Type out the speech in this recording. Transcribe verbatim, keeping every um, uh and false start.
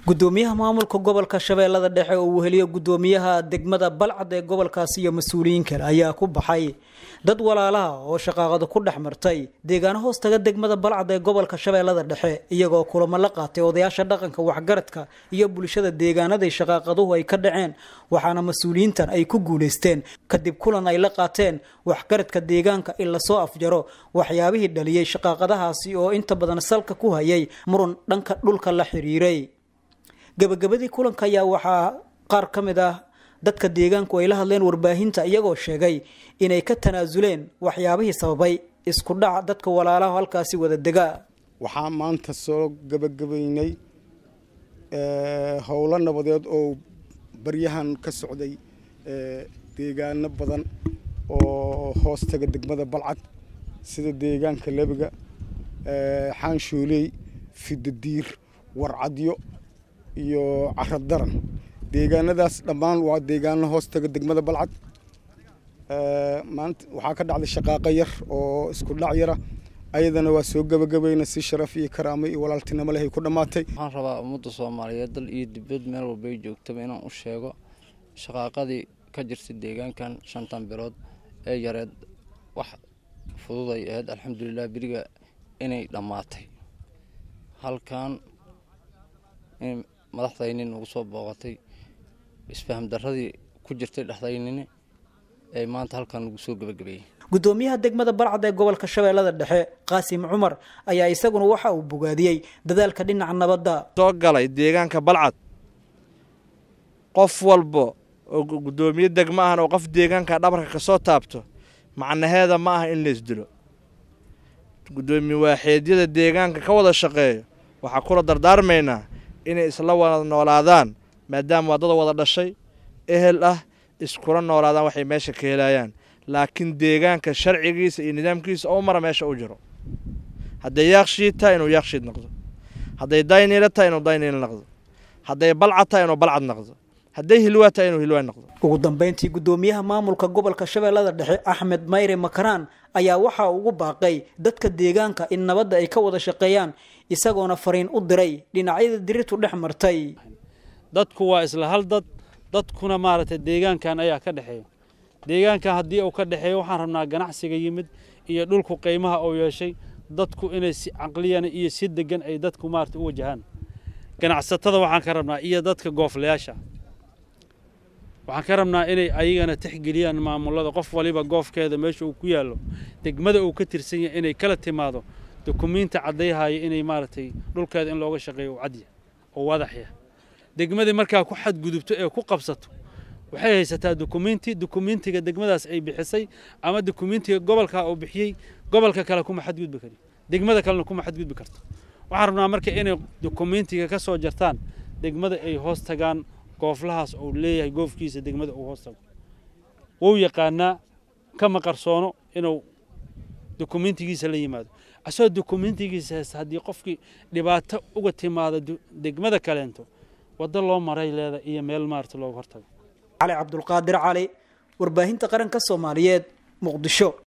gudoomiyaha maamulka gobolka Shabeellada Dhexe oo uu heliyo gudoomiyaha degmada Balcad ee gobolkaasi iyo mas'uuliyiin kale ayaa ku baxay dad walaalaha oo shaqaaqada ku dhaxmartay deegaan hoostaga degmada Balcad ee gobolka Shabeellada Dhexe iyagoo kulamo la qaatay odayaasha dhaqanka waxgaradka iyo bulshada deegaanada shaqaaqaduhu ay ka dhaceen waxaana mas'uuliyiintan ay ku guuleysteen kadib kulan ay la qaateen waxgaradka deegaanka in la soo afjaro waxyaabihii dhaliyay shaqaaqadahaasi oo inta badan salka ku hayay muran dhanka dhulka la xiriiray gabagabadii kulanka ayaa waxaa qaar ka mid ah dadka deegaanku ay la hadleen warbaahinta iyagoo sheegay inay ka tanaasuleen waxyaabihii sababay isku dhac dadka walaalaha halkaasi wada degaa waxaa maanta soo gabagabaynay ee howlo nabadeed oo baryahan ka socday ee deegaano badan oo hoostaga degmada Balcad sida deegaanka Lebiga ee Xaanshuuley Fiddiir Warcadyo iyo Carab Daran deegaanadaas dhammaan waa deegaano hoostaga degmada Balcad ee maanta waxa ka dhacday shaqaaqa yar oo isku dhac yar ayadana waa soo gabagabayna si sharaf iyo karaamo iyo walaaltinimo leh ku dhamaatay waxaan rabaa ummadda Soomaaliyeed dal iyo dibad meel walba ay joogto inaan u sheego shaqaaqadii ka jirtay deegaankan shantan bilood ee yareed wax fudud ay ahayd alxamdulillah biriga inay dhamaatay halkan in madaxdaynin ugu soo booqatay isfaham daradii ku jirtay dhaxdaynina ee maanta halkan ugu soo gabagabeeyay gudoomiyaha degmada Balcad ee gobolka Shabeellada Dhexe Qaasim Cumar ayaa isaguna waxa uu bogaadiyay dadaalka dhinaca nabadda soo galay deegaanka Balcad qof walba oo gudoomiye degmo ah oo qof deegaanka dhabarka ka soo taabto macnaheeda ma aha in la isdilo gudoomiye waaxeedyada deegaanka ka wada shaqeeyo waxa kula dardaarmeynaa inay isla wada noolaadaan maadaama wadada wada dhashay ehel ah iskula noolaadaan waxay meesha ka helayaan laakiin deegaanka sharcigiisa iyo nidaamkiisa oo mara meesha u jiro haday yaaqshiita inuu yaaqshiid noqdo haday daynila tahay inuu daynil noqdo haday balcad tahay inuu balcad noqdo haday hilwa tahay inuu hilwa noqdo ugu dambeyntii gudoomiyaha maamulka gobolka Shabeellada Dhexe Axmed Mayre Makaraan ayaa waxa ugu baaqay dadka deegaanka in nabadda ay ka wada shaqeeyaan isagoona fariin u diray dhinacyada diritu dhex martay dadku waa isla hal dad dadkuna maaragtay deegaankan ayaa ka dhaxeeyo deegaanka hadii uu ka dhaxeeyo waxaan rabnaa ganacsiga yimid iyo dhulku qiimaha oo yeeshay dadku inay si aqliyan iyo si degan ay dadku maartay u wajahaan ganacsatada waxaan ka rabnaa iyo dadka gooflayaasha waxaan ka rabnaa inay ayagana tixgeliyaan maamulada qof waliba goofkeeda meesha uu ku yaalo degmada uu ka tirsan yahay inay kala timaado dukumiinti cadeeyay inay maartay dhulkeeda in looga shaqeeyo cadiya oo wadaxya degmada markaa ku xad gudubto ee ku qabsato waxay haysataa dukumiinti dukumiintiga degmadaas ay bixisay ama dukumiintiga gobolka uu bixiyay gobolka kale kuma xad gudbi kari degmada kalena kuma xad gudbi karto waxaan rabnaa marka inay dukumiintiga ka soo jartaan degmada ay hoos tagaan gooflahaas oo leeyahay goofkiisa degmada uu hoos tago wuu yaqaana kama qarsoono inuu dukumiintigiisa la yimaado asoo dukumiintigiisa hadii qofkii dhibaato uga timaado degmada kaleento wada loo maray leeda iyo meel maarta looga hortago علي عبد القادر علي warbaahinta qaranka Soomaaliyeed Muqdisho.